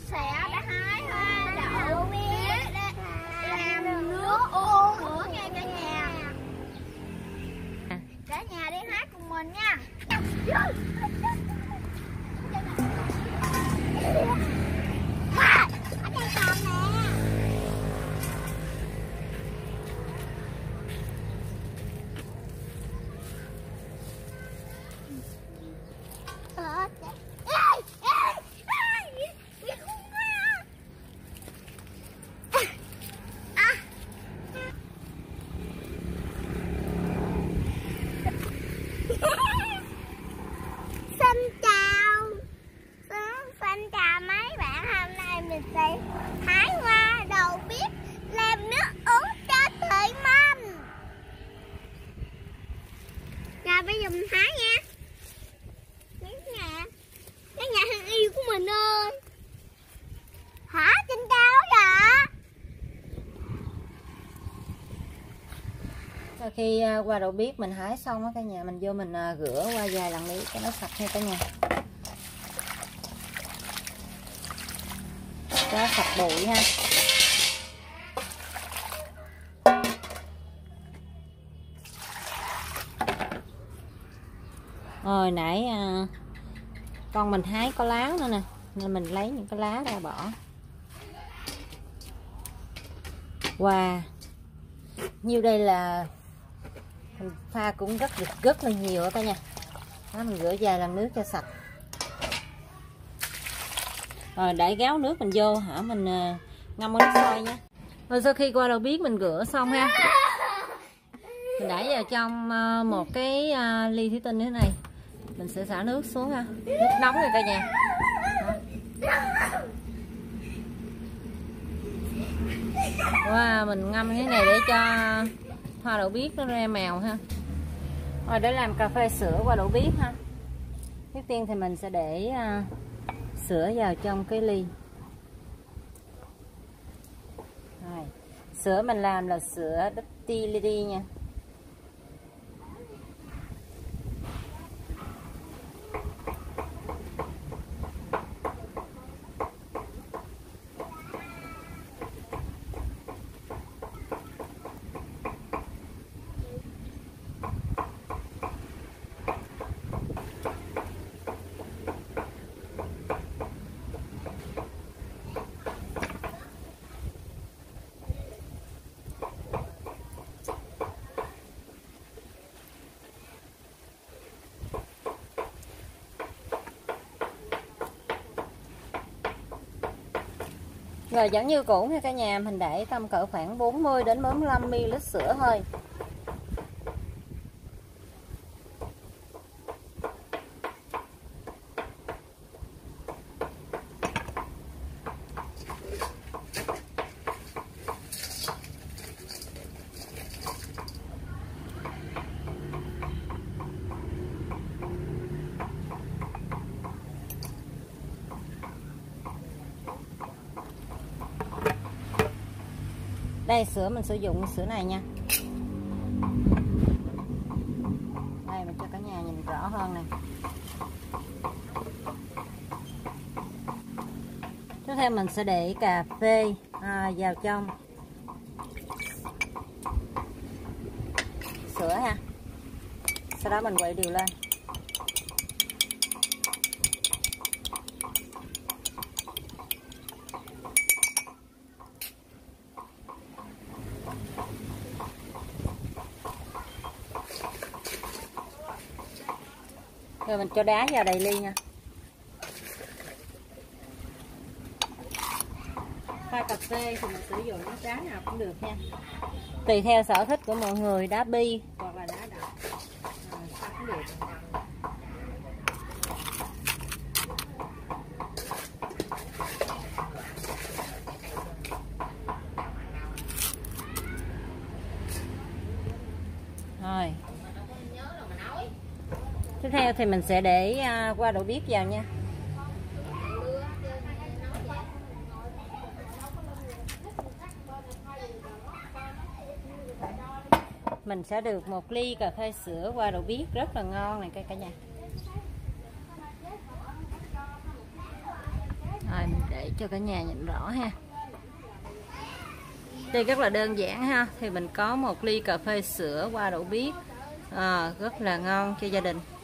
sẽ đã hái hoa đậu bếp làm nước uống nữa nha cả nhà. Cả nhà đi hái cùng mình nha. Ở đây còn nè. Xin chào mấy bạn, hôm nay mình sẽ hái hoa đậu bếp làm nước uống cho Thị Minh. Rồi bây giờ mình hái nha. Cái nhà thân yêu của mình ơi. Hả, trên cao vậy? Sau khi hoa đậu bếp mình hái xong á cả nhà, mình vô mình rửa qua vài lần đi cho nó sạch nha cả nhà. Cho sạch bụi ha. Hồi nãy con mình hái có lá nữa nè, nên mình lấy những cái lá ra bỏ. Wow, nhiêu đây là mình pha cũng rất là nhiều đó cả nhà. Đó, mình rửa vài lần nước cho sạch. Rồi để gáo nước mình vô hả, mình ngâm nước sôi nha. Rồi sau khi qua đậu bếp mình rửa xong ha, mình để vào trong một cái ly thủy tinh như thế này. Mình sẽ xả nước xuống ha, nước nóng rồi cả nhà. Wow, mình ngâm cái này để cho hoa đậu bếp nó ra màu ha. Rồi để làm cà phê sữa qua đậu bếp ha. Trước tiên thì mình sẽ để sữa vào trong cái ly. Rồi, sữa mình làm là sữa Distillery nha. Rồi vẫn như cũ nha cả nhà, mình để tầm cỡ khoảng 40 đến 45 ml sữa thôi. Đây sữa mình sử dụng sữa này nha. Đây mình cho cả nhà nhìn rõ hơn nè. Tiếp theo mình sẽ để cà phê vào trong sữa ha. Sau đó mình quậy đều lên. Rồi mình cho đá vào đầy ly nha. Pha cà phê thì mình sử dụng cái đá nào cũng được nha. Tùy theo sở thích của mọi người, đá bi hoặc là đá đậm. Pha cũng được. Rồi. Tiếp theo thì mình sẽ để qua đậu bếp vào nha. Mình sẽ được một ly cà phê sữa qua đậu bếp rất là ngon này cả nhà. Rồi mình để để cho cả nhà nhìn rõ ha. Đây rất là đơn giản ha. Thì mình có một ly cà phê sữa qua đậu biếc rất là ngon cho gia đình.